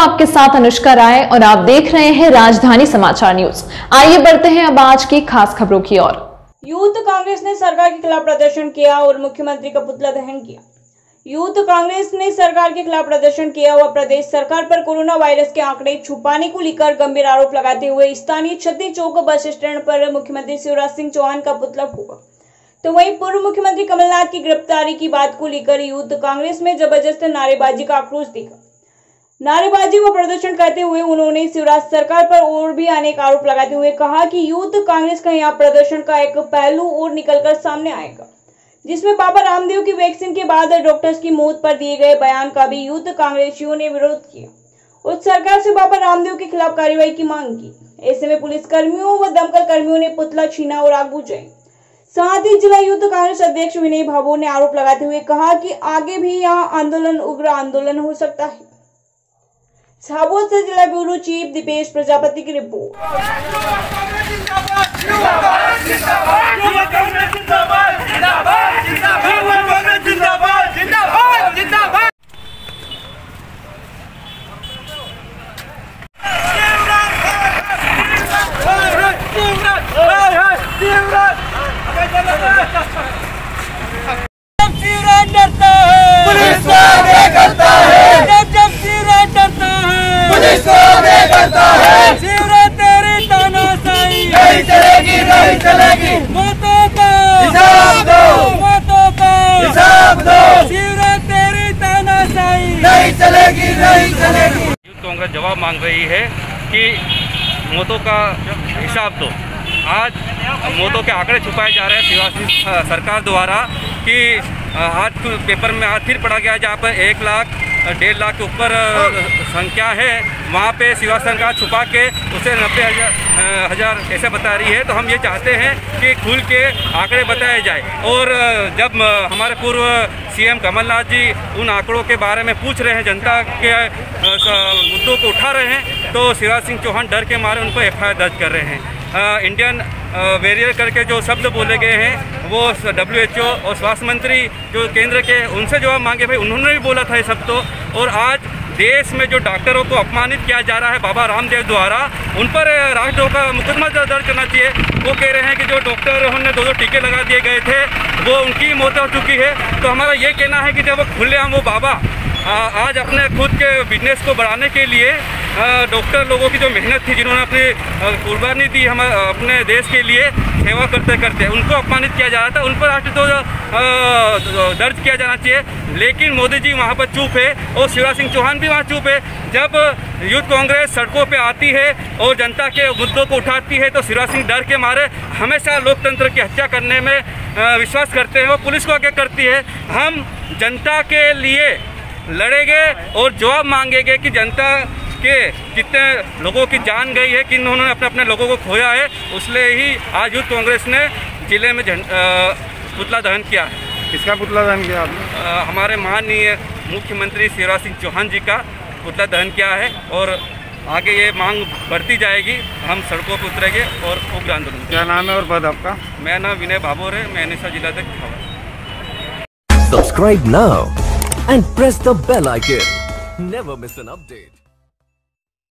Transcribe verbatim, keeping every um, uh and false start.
आपके साथ अनुष्का राय और आप देख रहे हैं राजधानी समाचार न्यूज। आइए बढ़ते हैं अब आज की खास खबरों की ओर। यूथ कांग्रेस ने सरकार के खिलाफ प्रदर्शन किया और मुख्यमंत्री का पुतला दहन किया। यूथ कांग्रेस ने सरकार के खिलाफ प्रदर्शन किया और प्रदेश सरकार पर कोरोना वायरस के आंकड़े छुपाने को लेकर गंभीर आरोप लगाते हुए स्थानीय छत्ती चौक बस स्टैंड पर मुख्यमंत्री शिवराज सिंह चौहान का पुतला फूका। तो वहीं पूर्व मुख्यमंत्री कमलनाथ की गिरफ्तारी की बात को लेकर यूथ कांग्रेस में जबरदस्त नारेबाजी का आक्रोश दिखा। नारेबाजी व प्रदर्शन करते हुए उन्होंने शिवराज सरकार पर और भी अनेक आरोप लगाते हुए कहा कि यूथ कांग्रेस का यहाँ प्रदर्शन का एक पहलू और निकलकर सामने आएगा, जिसमें बाबा रामदेव की वैक्सीन के बाद डॉक्टर्स की मौत पर दिए गए बयान का भी यूथ कांग्रेसियों ने विरोध किया और सरकार से बाबा रामदेव के खिलाफ कार्रवाई की मांग की। ऐसे में पुलिस कर्मियों व दमकल कर्मियों ने पुतला छीना और आग बुझाई। साथ ही जिला यूथ कांग्रेस अध्यक्ष विनय भाभोर ने आरोप लगाते हुए कहा कि आगे भी यहाँ आंदोलन उग्र आंदोलन हो सकता है। झाबुआ से जिला ब्यूरो चीफ दीपेश प्रजापति की रिपोर्ट। शिवराज तेरी तानाशाही नहीं चलेगी, नहीं चलेगी। मतों का हिसाब दो, मतों का हिसाब दो। शिवराज तेरी तानाशाही नहीं चलेगी, नहीं चलेगी। यूथ कांग्रेस जवाब मांग रही है कि मतों का हिसाब दो। आज मतों के आंकड़े छुपाए जा रहे हैं शिवराज सरकार द्वारा कि आज पेपर में आज फिर पढ़ा गया जहाँ पर एक लाख डेढ़ लाख के ऊपर संख्या है, वहाँ पे शिवराज सरकार छुपा के उसे नब्बे हज़ार हज़ार ऐसे बता रही है। तो हम ये चाहते हैं कि खुल के आंकड़े बताए जाए। और जब हमारे पूर्व सीएम कमलनाथ जी उन आंकड़ों के बारे में पूछ रहे हैं, जनता के मुद्दों को उठा रहे हैं, तो शिवराज सिंह चौहान डर के मारे उन पर एफ आई आर दर्ज कर रहे हैं। इंडियन वेरियर करके जो शब्द बोले गए हैं वो डब्ल्यू एच ओ और स्वास्थ्य मंत्री जो केंद्र के उनसे जवाब मांगे, भाई उन्होंने भी बोला था ये सब। तो और आज देश में जो डॉक्टरों को अपमानित किया जा रहा है बाबा रामदेव द्वारा, उन पर राष्ट्रद्रोह का मुकदमा दर्ज करना चाहिए। वो कह रहे हैं कि जो डॉक्टर उन्होंने दो दो टीके लगा दिए गए थे वो उनकी मौत हो चुकी है। तो हमारा ये कहना है कि जब वो खुलेआम वो बाबा आज अपने खुद के बिजनेस को बढ़ाने के लिए डॉक्टर लोगों की जो मेहनत थी, जिन्होंने अपनी कुर्बानी दी हम अपने देश के लिए सेवा करते करते, उनको अपमानित किया जा रहा था। उन पर राष्ट्रद्रोह दर्ज किया जाना चाहिए, लेकिन मोदी जी वहाँ पर चुप है और शिवराज सिंह चौहान भी वहाँ चुप है। जब यूथ कांग्रेस सड़कों पे आती है और जनता के मुद्दों को उठाती है तो शिवराज सिंह डर के मारे हमेशा लोकतंत्र की हत्या करने में विश्वास करते हैं, वो पुलिस को आगे करती है। हम जनता के लिए लड़ेंगे और जवाब मांगेंगे कि जनता के कितने लोगों की जान गई है, कि उन्होंने अपने अपने लोगों को खोया है। उसलिए ही आज यूथ कांग्रेस ने जिले में पुतला दहन किया है। किसका पुतला दहन किया आपने? हमारे माननीय मुख्यमंत्री शिवराज सिंह चौहान जी का पुतला दहन किया है और आगे ये मांग बढ़ती जाएगी। हम सड़कों पर उतरेंगे और उग्र आंदोलन। क्या नाम है और पद आपका? मेरा नाम विनय भाभोर है, मैं अनिसा जिला अध्यक्ष। Subscribe now and press the bell icon. Never miss an update.